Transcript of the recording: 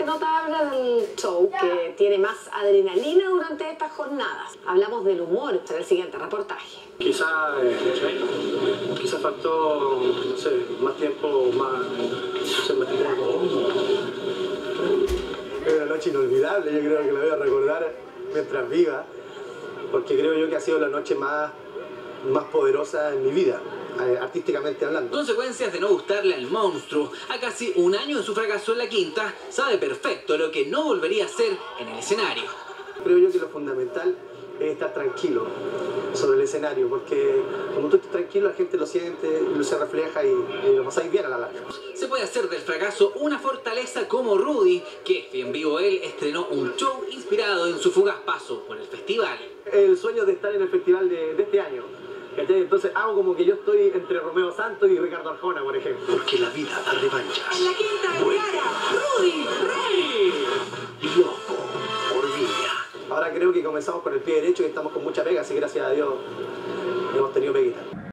nota habla del show que tiene más adrenalina durante estas jornadas. Hablamos del humor en el siguiente reportaje. Quizá faltó, no sé, más tiempo, más tiempo. Es una noche inolvidable, yo creo que la voy a recordar mientras viva, porque creo yo que ha sido la noche más poderosa en mi vida, artísticamente hablando. Consecuencias de no gustarle al monstruo. A casi un año de su fracaso en la Quinta, sabe perfecto lo que no volvería a hacer en el escenario. Creo yo que lo fundamental es estar tranquilo sobre el escenario, porque cuando tú estás tranquilo la gente lo siente, lo se refleja y lo pasáis bien a la larga. Se puede hacer del fracaso una fortaleza como Rudy, que en vivo él estrenó un show inspirado en su fugaz paso por el festival. El sueño de estar en el festival de este año, ¿cachai? Entonces hago como que yo estoy entre Romeo Santos y Ricardo Arjona, por ejemplo. Porque la vida da revanchas. En la Quinta Vergara, Rudy Rey. Loco por Viña. Ahora creo que comenzamos con el pie derecho y estamos con mucha pega, así que gracias a Dios hemos tenido peguita.